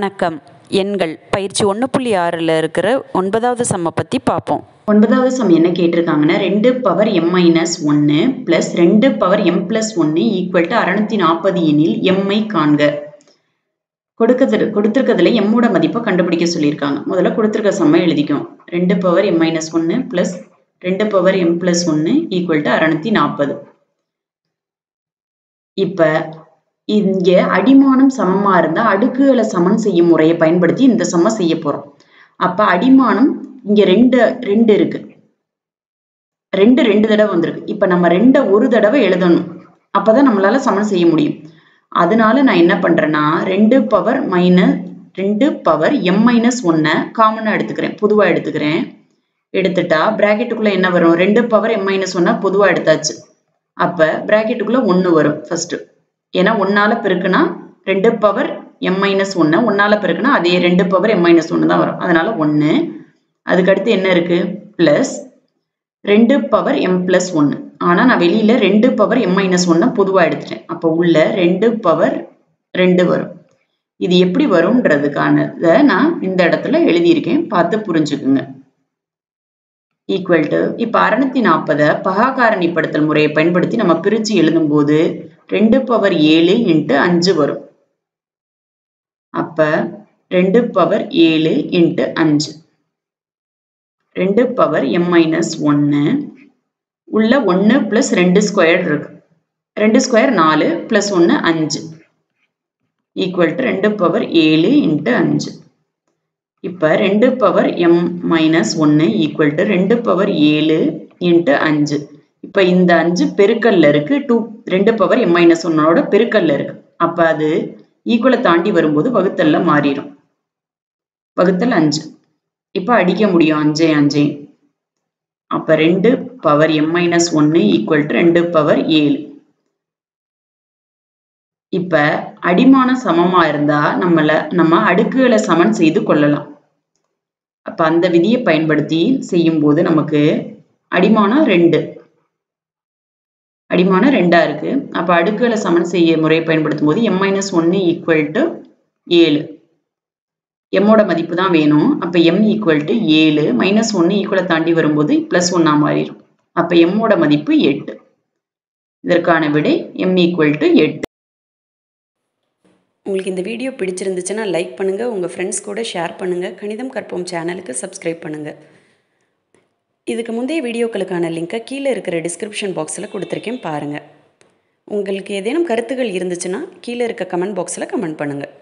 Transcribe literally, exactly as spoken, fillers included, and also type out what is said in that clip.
வணக்கம். எண்கள் பயிற்சி ஒன்று புள்ளி ஆறில் இருக்கிற ஒன்பதாவது சம்மை பற்றி பார்ப்போம். ஒன்பதாவது சம் என்ன கேட்டிருக்காங்கன்னா ரெண்டு பவர் எம் மைனஸ் ஒன்று ப்ளஸ் ரெண்டு பவர் எம் ப்ளஸ் ஒன்று ஈக்குவல் டு அறுநூத்தி நாற்பது எனில் எம்ஐ காண்க. கொடுக்கறது கொடுத்துருக்கிறதுல எம்மோட மதிப்பை கண்டுபிடிக்க சொல்லியிருக்காங்க. முதல்ல கொடுத்துருக்க சம்மை எழுதிக்கும். ரெண்டு பவர் எம் மைனஸ் ஒன்று ப்ளஸ் ரெண்டு பவர் எம் ப்ளஸ் ஒன்று ஈக்குவல் டு அறுநூத்தி நாற்பது. இப்போ இங்கே அடிமானம் சமமாக இருந்தால் அடுக்குகளை சமன் செய்யும் முறையை பயன்படுத்தி இந்த சம செய்ய போகிறோம். அப்போ அடிமானம் இங்கே ரெண்டு ரெண்டு இருக்கு, ரெண்டு ரெண்டு தடவை வந்திருக்கு. இப்போ நம்ம ரெண்டை ஒரு தடவை எழுதணும், அப்போதான் நம்மளால சமன் செய்ய முடியும். அதனால நான் என்ன பண்ணுறேன்னா ரெண்டு பவர் மைனஸ் ரெண்டு பவர் எம் மைனஸ் ஒன்றை காமனாக எடுத்துக்கிறேன், பொதுவாக எடுத்துக்கிறேன். எடுத்துட்டா பிராக்கெட்டுக்குள்ளே என்ன வரும்? ரெண்டு பவர் எம் மைனஸ் ஒன்னா பொதுவாக எடுத்தாச்சு. அப்போ பிராக்கெட்டுக்குள்ளே ஒன்று வரும் ஃபர்ஸ்ட். ஏன்னா ஒன்னால பெருக்குனா ரெண்டு பவர் எம் மைனஸ் ஒன்று, ஒன்னால பெருக்குனா அதே ரெண்டு பவர் எம் மைனஸ் ஒன்று தான் வரும். அதனால ஒன்று. அதுக்கடுத்து என்ன இருக்கு? பிளஸ் ரெண்டு பவர் எம் பிளஸ் ஒன்று. ஆனால் நான் வெளியில ரெண்டு பவர் எம் மைனஸ் ஒன்னை பொதுவாக எடுத்துட்டேன். அப்போ உள்ள ரெண்டு பவர் ரெண்டு வரும். இது எப்படி வரும்ன்றதுக்கானதை நான் இந்த இடத்துல எழுதியிருக்கேன், பார்த்து புரிஞ்சுக்குங்க. ஈக்குவல் டு இப்போ அறுநூத்தி நாற்பதை பகாகாரணிப்படுத்தல் முறையை பயன்படுத்தி நம்ம பிரித்து எழுதும்போது ரெண்டு பவர் ஏழு இன்ட்டு அஞ்சு வரும். அப்ப ரெண்டு பவர் ஏழு இன்ட்டு அஞ்சு, ரெண்டு பவர் எம் மைனஸ் ஒன்று. உள்ள ஒன்று பிளஸ் ரெண்டு ஸ்கொயர் இருக்கு, ரெண்டு ஸ்கொயர் நாலு பிளஸ் ஒன்று அஞ்சு ஈக்குவல் டு ரெண்டு பவர் ஏழு இன்ட்டு அஞ்சு. இப்போ ரெண்டு பவர் எம் மைனஸ் ஒன்று ஈக்குவல் டு ரெண்டு பவர் ஏழு இன்ட்டு அஞ்சு. இப்போ இந்த அஞ்சு பெருக்கல்ல இருக்கு, டூ ரெண்டு பவர் எம் மைனஸ் ஒன்னோட பெருக்கல்ல இருக்கு. அப்ப அது ஈக்குவலை தாண்டி வரும்போது வகுத்தல்ல மாறிடும். வகுத்தல் அஞ்சு. இப்போ அடிக்க முடியும் அஞ்சே அஞ்சே. அப்ப ரெண்டு பவர் எம் மைனஸ் ஒன்னு ஈக்குவல் டு ரெண்டு பவர் ஏழு. இப்ப அடிமான சமமா இருந்தா நம்மள நம்ம அடுக்குகளை சமன் செய்து கொள்ளலாம். அப்ப அந்த விதியை பயன்படுத்தி செய்யும் போது நமக்கு அடிமானம் ரெண்டு அடிமானம் ரெண்டா இருக்கு. அப்ப அடுக்குகளை சமன் செய்ய முறையை பயன்படுத்தும் போது எம் மைனஸ் ஒன்னு ஈக்குவல் டு ஏழு. எம்மோட மதிப்பு தான் வேணும். அப்ப எம் ஈக்குவல் டு ஏழு மைனஸ் ஒன்னு ஈக்குவலை தாண்டி வரும்போது பிளஸ் ஒன்னா மாறிடும். அப்ப எம்மோட மதிப்பு எட்டு. இதற்கான விடை எம் ஈக்குவல் டு எட்டு. உங்களுக்கு இந்த வீடியோ பிடிச்சிருந்துச்சுன்னா லைக் பண்ணுங்கள், உங்கள் ஃப்ரெண்ட்ஸ் கூட ஷேர் பண்ணுங்கள். கணிதம் கற்போம் சேனலுக்கு சப்ஸ்கிரைப் பண்ணுங்கள். இதுக்கு முந்தைய வீடியோக்களுக்கான லிங்கை கீழே இருக்கிற டிஸ்கிரிப்ஷன் பாக்ஸில் கொடுத்துருக்கேன், பாருங்கள். உங்களுக்கு ஏதேனும் கருத்துக்கள் இருந்துச்சுன்னா கீழே இருக்க கமெண்ட் பாக்ஸில் கமெண்ட் பண்ணுங்கள்.